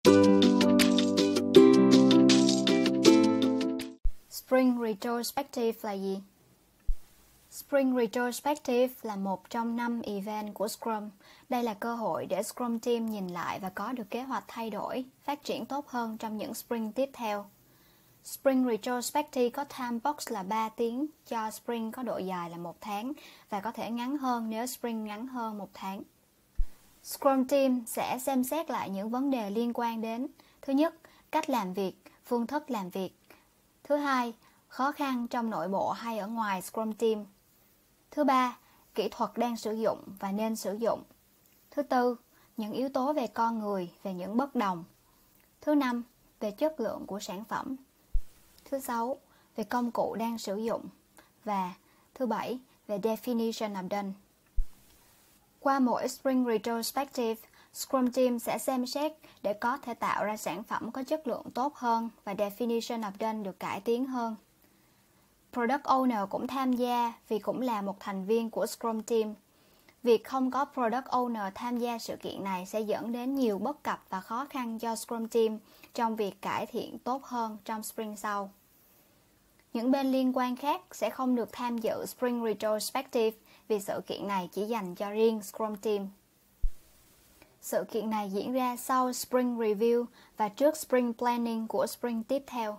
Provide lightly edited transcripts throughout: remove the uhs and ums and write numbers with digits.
Spring Retrospective là gì? Spring Retrospective là một trong 5 event của Scrum. Đây là cơ hội để Scrum Team nhìn lại và có được kế hoạch thay đổi, phát triển tốt hơn trong những sprint tiếp theo. Spring Retrospective có time box là 3 tiếng, cho sprint có độ dài là 1 tháng và có thể ngắn hơn nếu sprint ngắn hơn 1 tháng. Scrum Team sẽ xem xét lại những vấn đề liên quan đến: thứ nhất, cách làm việc, phương thức làm việc; thứ hai, khó khăn trong nội bộ hay ở ngoài Scrum Team; thứ ba, kỹ thuật đang sử dụng và nên sử dụng; thứ tư, những yếu tố về con người, về những bất đồng; thứ năm, về chất lượng của sản phẩm; thứ sáu, về công cụ đang sử dụng; và thứ bảy, về definition of done. Qua mỗi Spring Retrospective, Scrum Team sẽ xem xét để có thể tạo ra sản phẩm có chất lượng tốt hơn và definition of done được cải tiến hơn. Product Owner cũng tham gia vì cũng là một thành viên của Scrum Team. Việc không có Product Owner tham gia sự kiện này sẽ dẫn đến nhiều bất cập và khó khăn cho Scrum Team trong việc cải thiện tốt hơn trong sprint sau. Những bên liên quan khác sẽ không được tham dự Spring Retrospective vì sự kiện này chỉ dành cho riêng Scrum Team. Sự kiện này diễn ra sau Spring Review và trước Spring Planning của sprint tiếp theo.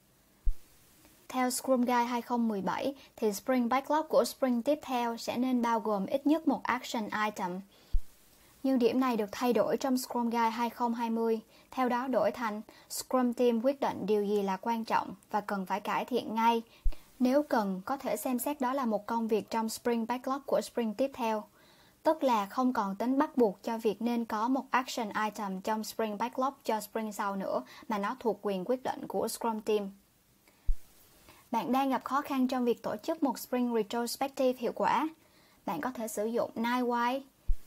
Theo Scrum Guide 2017 thì Spring Backlog của sprint tiếp theo sẽ nên bao gồm ít nhất một action item. Nhưng điểm này được thay đổi trong Scrum Guide 2020. Theo đó đổi thành Scrum Team quyết định điều gì là quan trọng và cần phải cải thiện ngay. Nếu cần, có thể xem xét đó là một công việc trong Spring Backlog của sprint tiếp theo. Tức là không còn tính bắt buộc cho việc nên có một action item trong Spring Backlog cho sprint sau nữa, mà nó thuộc quyền quyết định của Scrum Team. Bạn đang gặp khó khăn trong việc tổ chức một Spring Retrospective hiệu quả. Bạn có thể sử dụng 9 Why,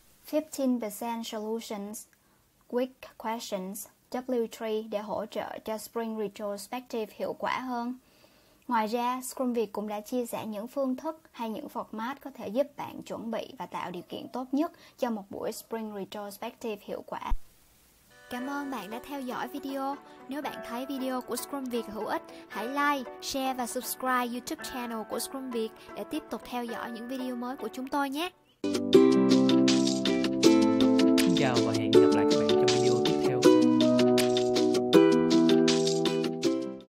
15% Solutions, Quick Questions, W3 để hỗ trợ cho Spring Retrospective hiệu quả hơn. Ngoài ra, Scrum Việt cũng đã chia sẻ những phương thức hay những format có thể giúp bạn chuẩn bị và tạo điều kiện tốt nhất cho một buổi Spring Retrospective hiệu quả. Cảm ơn bạn đã theo dõi video. Nếu bạn thấy video của Scrum Việt hữu ích, hãy like, share và subscribe YouTube channel của Scrum Việt để tiếp tục theo dõi những video mới của chúng tôi nhé. Xin chào và hẹn gặp lại các bạn